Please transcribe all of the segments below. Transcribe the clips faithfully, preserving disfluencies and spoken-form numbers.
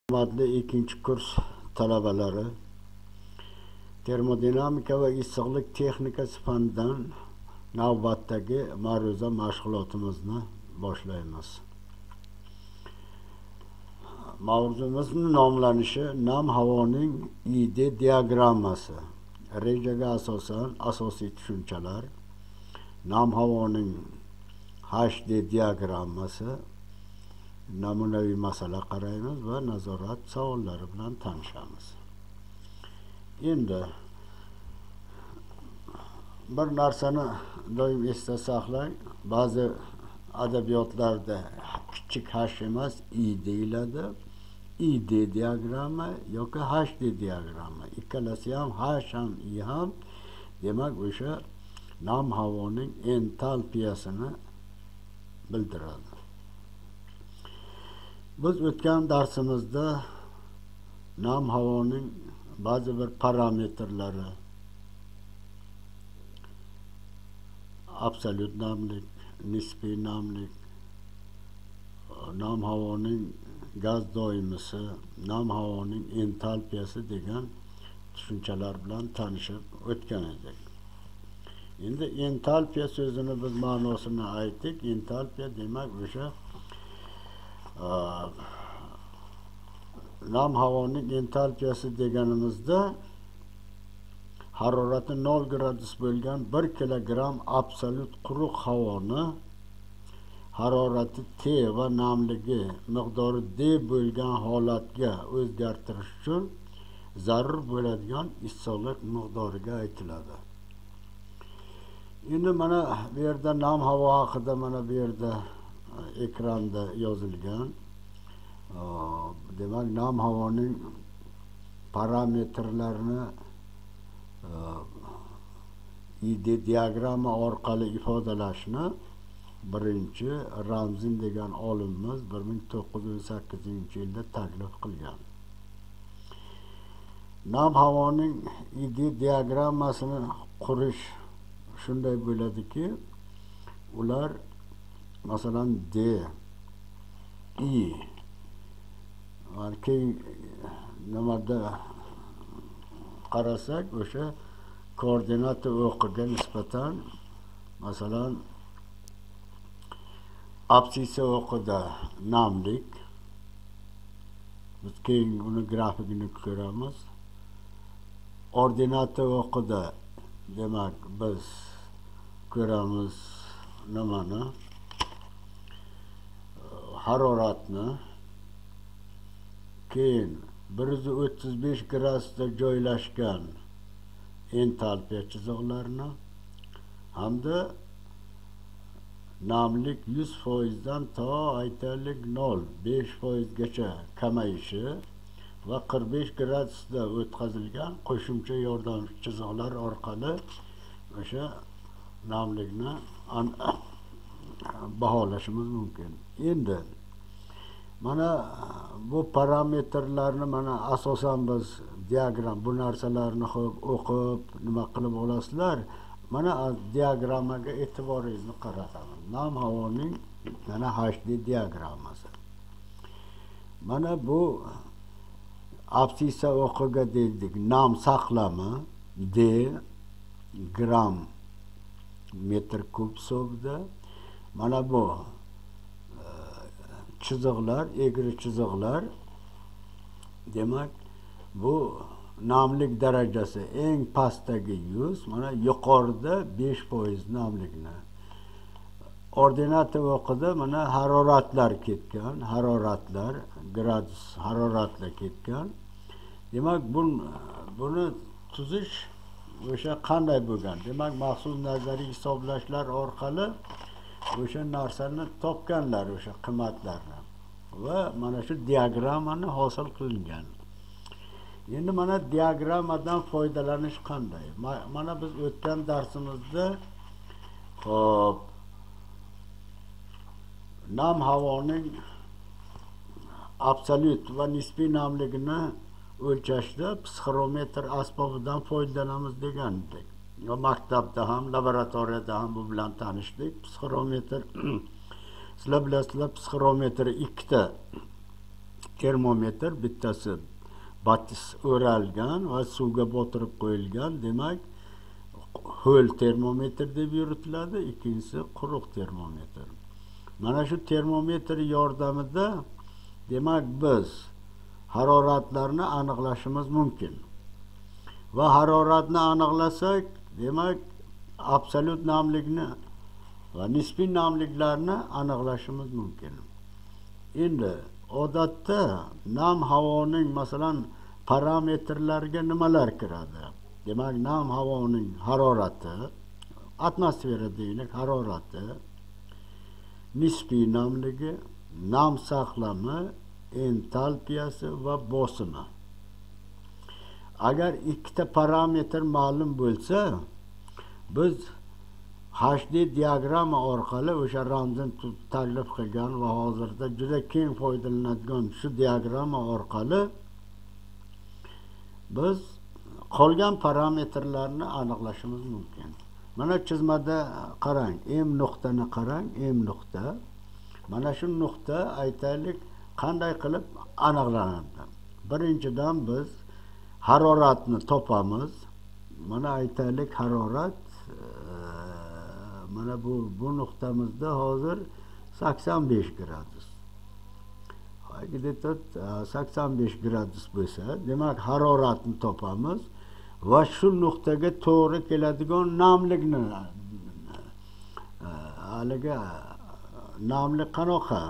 Hurmatli ikkinchi kurs talabalari, termodinamika va issiqlik texnikasi fanidan navbatdagi ma'ruza mashg'ulotimizni boshlaymiz. Mavzumizning nomlanishi nam havoning I D diagrammasi. Rejaga asosan asosiy tushunchalar, nam havoning H D diagrammasi, namunaviy masala qaraymiz va nazorat savollari bilan tanishamiz. Endi bir narsani doim esda saqlang, ba'zi adabiyotlarda kichik h emas I deyiladi. I D diagramma yoki H D diagramma. Ikkalasi ham H ham I ham, demak o'sha nam havoning entalpiyasini bildiradi. Biz o'tgan darsimizda nam havoning ba'zi bir parametrlari, absolut namlik, nisbiy namlik, nam havoning gaz doimisi, nam havoning entalpiyasi degan tushunchalar bilan tanishib o'tgan edik. Endi entalpiya so'zini biz ma'nosini aytdik. Entalpiya demak o'sha nam havoning entalpiyasi deganimizda harorati nol gradus bo'lgan bir kilogramm absolut quruq havoni harorati T va namligi miqdori D bo'lgan holatga o'zgartirish uchun zarur bo'ladigan issiqlik miqdoriga aytiladi. Endi mana bu yerda nam havo haqida mana bu yerda ekranda yozilgan. Demak, nam havoning parametrlarini I D diagramma orqali ifodalashni birinchi Ramzin degan olimimiz bir ming to'qqiz yuz o'n sakkizinchi yilda taklif qilgan. Nam havoning I D diagrammasini qurish shunday bo'ladiki, ular masalan D, I keyin nimada qarasak o'sha koordinata o'qiga nisbatan masalan absissa o'qida namlik, biz keyin uni grafikini ko'ramiz. Ordinata o'qida demak biz ko'ramiz nimani, haroratni. Keyin bir yuz o'ttiz besh gradusda joylashgan entalpiya chiziqlarini hamda namlik yuz foizdan to aytaylik nol besh foizgacha kamayishi va qirq besh gradusda o'tkazilgan qo'shimcha yordamchi chiziqlar orqali o'sha namlikni baholashimiz mumkin. Endi mana bu parametrlarni mana asosan biz diagram bu narsalarni o'qib nima qilib olasizlar. Mana diagrammaga e'tiboringizni qarataman. Nam havoning mana H D diagrammasi. Mana bu absissa o'qiga dedik. Nam saqlami D gram metr kub hisobida. Mana bu chiziqlar, egri chiziqlar, demak bu namlik darajasi eng pastdagi yuz, mana yuqorida besh foiz namlikni. Ordinata o'qida mana haroratlar ketgan, haroratlar, gradus haroratlar ketgan. Demak bun, buni tuzish o'sha qanday bo'lgan? Demak maxsus nazariy hisoblashlar orqali o'sha narsani topganlar, o'sha qiymatlarni va mana shu diagrammani hosil qilingan. Endi mana diagrammadan foydalanish qanday? Mana biz o'tgan darsimizda hop nam havoning absolut va nisbiy namligini o'lchashda psixrometr asbobidan foydalanamiz degandik. Va maktabda ham, laboratoriyada ham bu bilan tanishdik. Psixrometr, sizlar bilasizlar, psixrometr ikkita termometr bittasi batis o'ralgan va suvga botirib qo'yilgan, demak ho'l termometr deb yuritiladi, ikkinchisi quruq termometr. Mana shu termometr yordamida demak biz haroratlarni aniqlashimiz mumkin. Va haroratni aniqlasak, demak absolut namlikni va nisbiy namliklarni aniqlashimiz mumkin. Endi odatda nam havoning masalan parametrlariga nimalar kiradi? Demak, nam havoning harorati, atmosfera deylik, harorati, nisbiy namligi, nam saqlami, entalpiyasi va bosimi. Agar ikkita parametr ma'lum bo'lsa, biz H D diagramma orqali o'sha ramzini taklif qilgan va hozirda juda keng foydalanadigan shu diagramma orqali biz qolgan parametrlarni aniqlashimiz mumkin. Mana chizmada qarang, M nuqtani qarang, M nuqta. Mana shu nuqta aytaylik qanday qilib aniqlanadi? Birinchidan biz haroratni topamiz. Mana aytaylik harorat mana bu bu nuqtamizda hozir sakson besh gradus. Где-то sakson besh gradus bo'lsa, demak haroratni topamiz va shu nuqtaga to'g'ri keladigan namlikni haliga namlik qanaqa?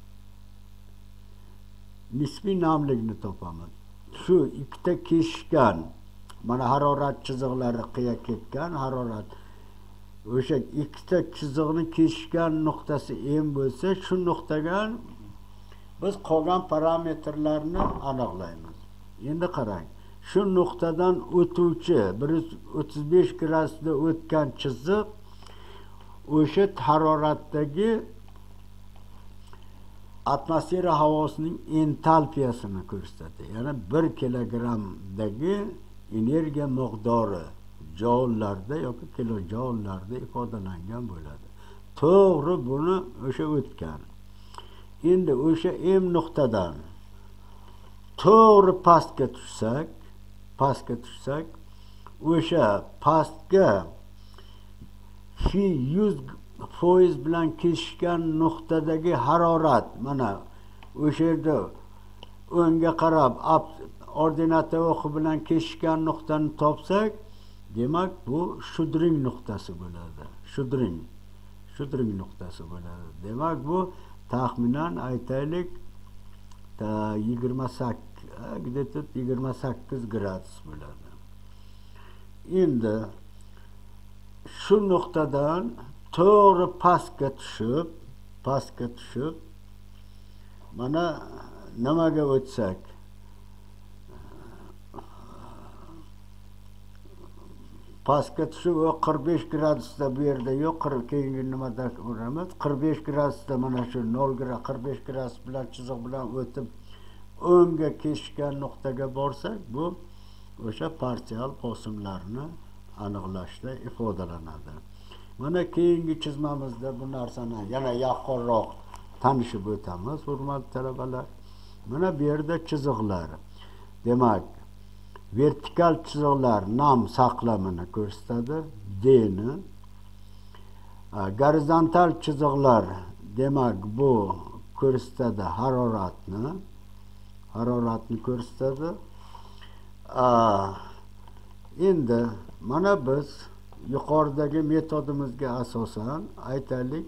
Nisbiy namlikni topamiz. Shu ikkita kesishgan mana harorat chiziqlari qiya ketgan harorat o'sha ikkita chiziqni kesishgan nuqtasi M bo'lsa, shu nuqtaga biz qolgan parametrlarni aniqlaymiz. Endi qarang, shu nuqtadan o'tuvchi bir yuz o'ttiz besh gradusda o'tgan chiziq o'sha haroratdagi atmosfera havosining entalpiyasini ko'rsatadi. Ya'ni bir kilogrammdagi energiya miqdori joullarda yoki kilojoulllarda ifodalangan bo'ladi. To'g'ri buni o'sha o'tgan. Endi o'sha M nuqtadan to'g'ri pastga tushsak, pastga tushsak, o'sha pastga yuz foiz bilan kesishgan nuqtadagi harorat mana o'sha yerda o'ngga qarab ordinata o'qi bilan kesishgan nuqtani topsak, demak bu shudring nuqtasi bo'ladi. Shudring. Shudring nuqtasi bo'ladi. Demak bu taxminan aytaylik yigirma sakkiz, где-то yigirma sakkiz gradus bo'ladi. Endi shu nuqtadan to'g'ri pastga tushib, pastga tushib mana nimaga o'tsak, pastga tushib o qirq besh gradusda bu yerda yo'q, keyingi nimada uramiz. qirq besh gradusda mana shu nol gradus qirq besh gradus bilan chiziq bilan o'tib o'ngga kesishgan nuqtaga borsak, bu o'sha parsial bosimlarni aniqlashda ifodalanadi. Mana keyingi chizmamizda bu narsani yana yaqqolroq tanishib o'tamiz, hurmatli talabalar. Mana bu yerda chiziqlar. Demak, vertikal chiziqlar nam saqlamini ko'rsatadi, D ni. Gorizontal chiziqlar demak bu ko'rsatadi haroratni, haroratni ko'rsatadi. Endi mana biz yuqoridagi metodimizga asosan aytaylik,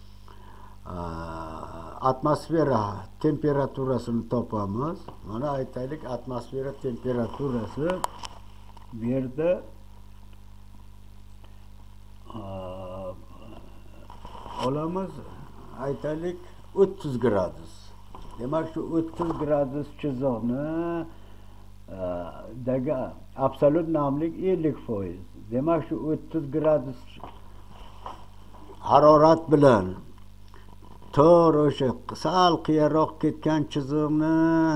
atmosfera temperaturasini topamiz. Mana aytaylik atmosfera temperaturasi bu yerda olamiz aytaylik o'ttiz gradus. Demak shu o'ttiz gradus chiziqni dagi absolut namlik ellik foiz. Demak shu o'ttiz gradus harorat bilan to'g'ri o'sha sal qiyaroq ketgan chiziqni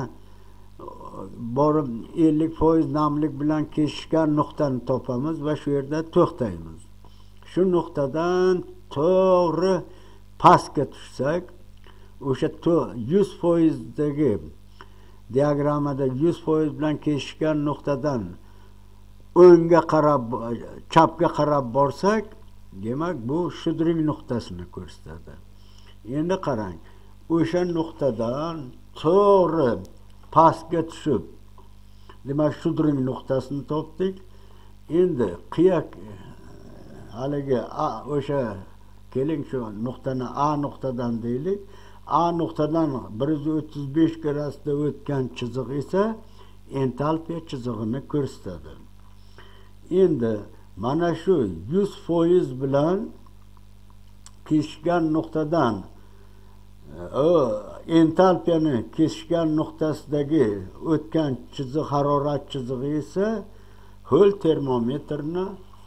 borib ellik foiz namlik bilan kesishgan nuqtani topamiz va shu yerda to'xtaymiz. Shu nuqtadan to'g'ri pastga tushsak, o'sha yuz foizdagi diagrammada yuz foiz bilan kesishgan nuqtadan o'ngga qarab, chapga qarab borsak, demak bu shudring nuqtasini ko'rsatadi. Endi qarang, o'sha nuqtadan to'g'ri pastga tushib, demak shudring nuqtasini topdik. Endi qiya haligi o'sha keling shu nuqtani A nuqtadan deylik. A nuqtadan bir yuz o'ttiz besh gradusda o'tgan chiziq esa entalpiya chizig'ini ko'rsatadi. Endi mana shu yuz foiz bilan kesishgan nuqtadan o entalpiyani kesishgan nuqtasidagi o'tgan chiziq, harorat chizig'i esa ho'l termometrni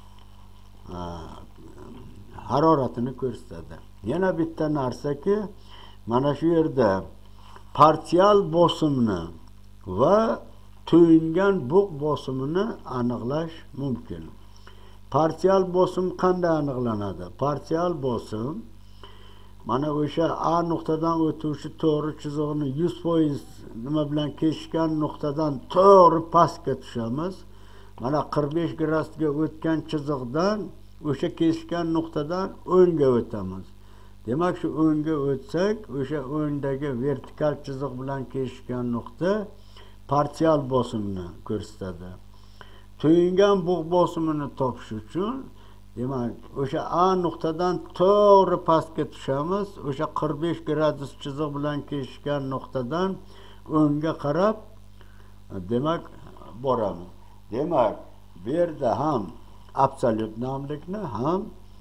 haroratini ko'rsatadi. Yana bitta narsaki, mana shu yerda partial bosimni va to'yingan bug' bosimini aniqlash mumkin. Partial bosim qanday aniqlanadi? Partial bosim mana o'sha A nuqtadan o'tuvchi to'g'ri chizig'ini yuz foiz nima bilan kesishgan nuqtadan to'g'ri pastga tushamiz. Mana qirq besh gradusga o'tgan chiziqdan o'sha kesishgan nuqtadan o'ngga o'tamiz. Demak, shu o'ngga o'tsak, o'sha o'ngdagi vertikal chiziq bilan kesishgan nuqta partial bosimni ko'rsatadi. To'yingan bug' bosimini topish uchun, demak, o'sha A nuqtadan to'g'ri pastga tushamiz. O'sha qirq besh gradus chiziq bilan kesishgan nuqtadan o'ngga qarab, demak, boramiz. Demak, bu yerda ham absolyut namlikni ham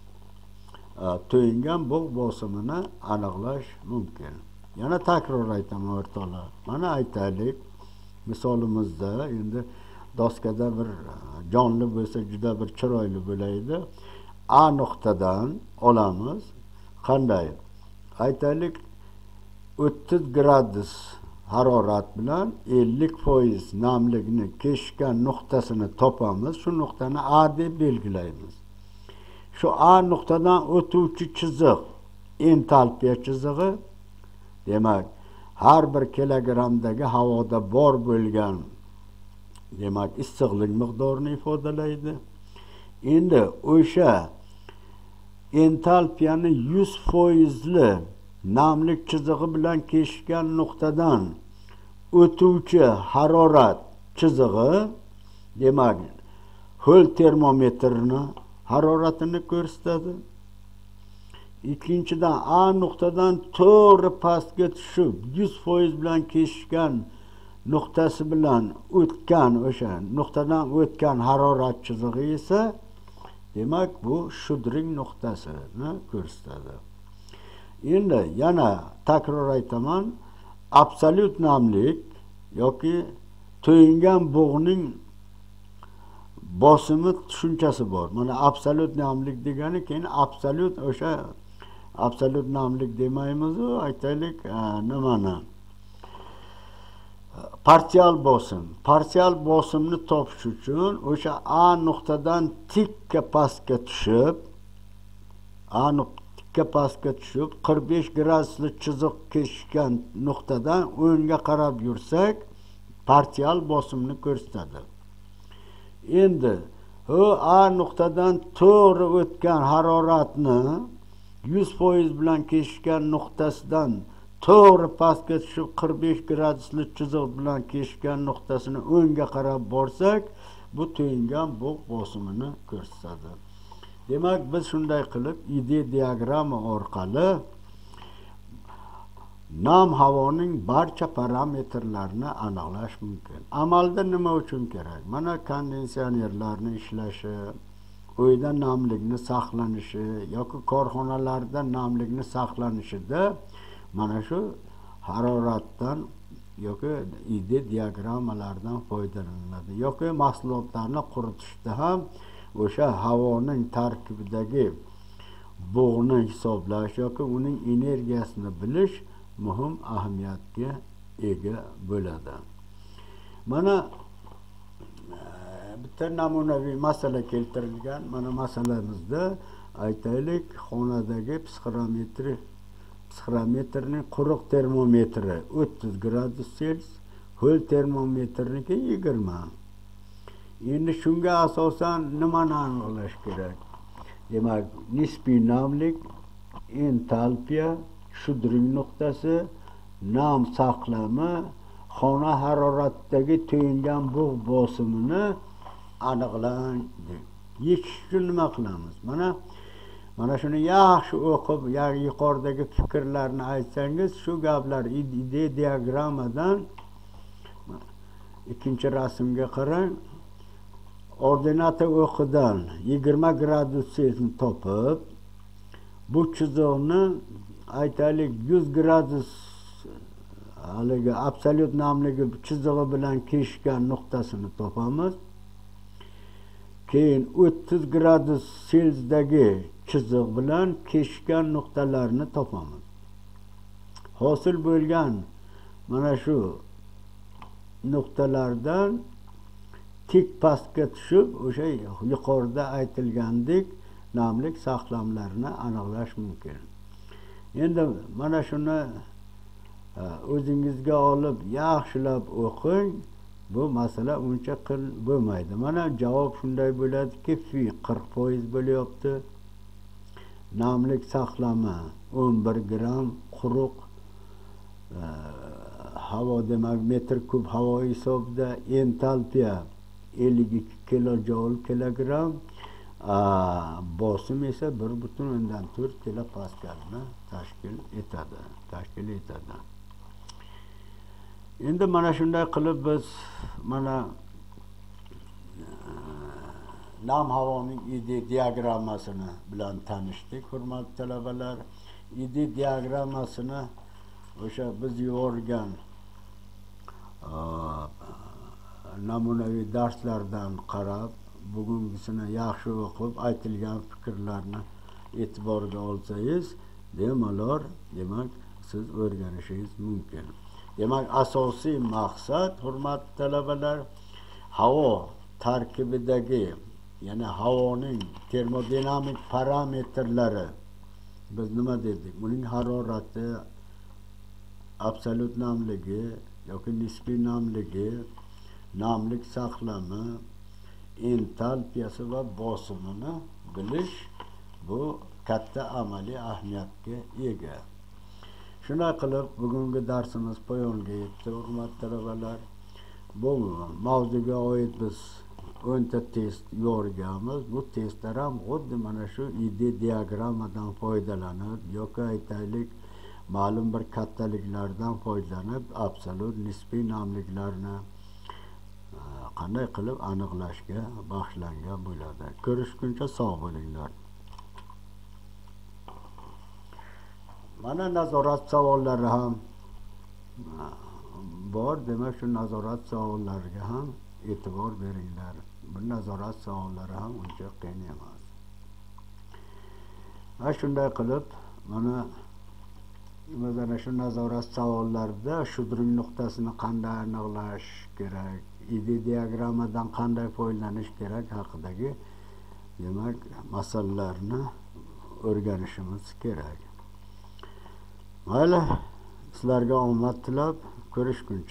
to'yingan bug' bosimini aniqlash mumkin. Yana takror aytaman o'rtoqlar. Mana aytaylik, misolimizda endi doskada bir jonli bo'lsa juda bir chiroyli bo'laydi. A nuqtadan olamiz. Qanday? Aytaylik, o'ttiz gradus harorat bilan ellik foiz namlikni kesishgan nuqtasini topamiz. Shu nuqtani A deb belgilaymiz. Shu A nuqtadan o'tuvchi chiziq entalpiya chizig'i. Demak, har bir kilogramdagi havoda bor bo'lgan, demak, issiqlik miqdorini ifodalaydi. Endi o'sha entalpiyani yuz foizli namlik chizig'i bilan kesishgan nuqtadan o'tuvchi harorat chizig'i, demak, ho'l termometrni haroratini ko'rsatadi. Ikkinchidan, A nuqtadan to'g'ri pastga tushib yuz foiz bilan kesishgan nuqtasi bilan o'tgan, o'sha nuqtadan o'tgan harorat chizig'i esa, demak, bu shudring nuqtasini ko'rsatadi. Endi yana takror aytaman, absolyut namlik yoki to'yingan bug'ning bosimi tushunchasi bor. Mana absolyut namlik degani, keyin absolyut o'sha absolyut namlik demaymiz, aytaylik nimani? Partial bosim. Partial bosimni topish uchun o'sha A nuqtadan tikka pastga tushib, A nuqtaga pastga tushib qirq besh gradusli chiziq kesishgan nuqtadan o'ngga qarab yursak, partial bosimni ko'rsatadi. Endi u A nuqtadan to'g'ri o'tgan haroratni yuz foiz bilan kesishgan nuqtasidan to'g'ri pastga tushib qirq besh gradusli chiziq bilan kesishgan nuqtasini o'ngga qarab borsak, bu to'yingan bug' bosimini ko'rsatadi. Demak, biz shunday qilib ide diagramma orqali nam havoning barcha parametrlarini aniqlash mumkin. Amalda nima uchun kerak? Mana konditsionerlarni ishlashi, uyda namlikni saqlanishi yoki korxonalarda namlikni saqlanishida mana shu haroratdan yoki ide diagrammalardan foydalaniladi. Yoki mahsulotlarni quritishda ham o'sha havoning tarkibidagi bug'ni hisoblash yoki uning energiyasini bilish muhim ahamiyatga ega bo'ladi. Mana bitta namunaviy masala keltirilgan. Mana masalamizda aytaylik, xonadagi psixrometri psixrometrning quruq termometri o'ttiz gradus Selsiy, Ho'l termometrniki yigirma. Endi shunga asosan nimani aniqlash kerak? Demak, nisbiy namlik, entalpiya, shudring nuqtasi, nam saqlami, xona haroratidagi to'yingan bug' bosimini aniqlang. Yechish uchun nima qilamiz? Mana mana shuni yaxshi o'qib, yuqoridagi fikrlarni aytsangiz, shu gaplar ide diagrammadan ikkinchi rasmga qarang. Ordinata o'qidan yigirma gradus Selsiy topib, bu chiziqni aytaylik yuz gradus haligi absolyut namligi chizig'i bilan kesishgan nuqtasini topamiz. Keyin o'ttiz gradus Selsiydagi chiziq bilan kesishgan nuqtalarni topamiz. Hosil bo'lgan mana shu nuqtalardan tik pastga tushib, o'sha yuqorida aytilgandek namlik saqlamlarini aniqlash mumkin. Endi mana shuni o'zingizga olib yaxshilab o'qing. Bu masala uncha qil bo'lmaydi. Mana javob shunday bo'ladiki, fi qirq foiz bo'lyapti. Namlik saqlami o'n bir gram quruq havo, demak metr kub havo hisobida, entalpiya ellik ikki kilojoul kilogramm, bosim esa bir butun o'ndan to'rt kilopaskalni tashkil etadi, tashkil etadi. Endi mana shunday qilib biz mana nam havoning ide diagrammasini bilan tanishdik, hurmatli talabalar. Ide diagrammasini o'sha biz yuborgan namunaviy darslardan qarab, bugungisini yaxshi o'qib, aytilgan fikrlarni e'tiborga olsangiz, bemalol demak siz o'rganishingiz mumkin. Demak, asosiy maqsad, hurmatli talabalar, havo tarkibidagi, ya'ni havoning termodinamik parametrlari, biz nima dedik? Uning harorati, absolyut namligi yoki nisbiy namligi, namlik saqlami, entalpiyasi va bosimini bilish bu katta amaliy ahamiyatga ega. Shunday qilib bugungi darsimiz poyonga yetdi, hurmatli talabalar. Bu mavzuga oid biz o'nta test yorganmiz. Bu testlar ham xuddi mana shu ide diagrammadan foydalanib yoki aytaylik ma'lum bir kattaliklardan foydalanib absolyut nisbiy namliklarni qanday qilib aniqlashga bag'ishlangan bo'ladi. Ko'rishguncha sog' bo'linglar. Mana nazorat savollari ham bor. Demak, shu nazorat savollariga ham e'tibor beringlar. Bu nazorat savollari ham uncha qiyin emas. Va shunday qilib mana mana shu nazorat savollarida shudring nuqtasini qanday aniqlash kerak, ide diagrammadan qanday foydalanish kerak haqidagi demak masalalarni o'rganishimiz kerak. Mayli, sizlarga omad tilab, ko'rishguncha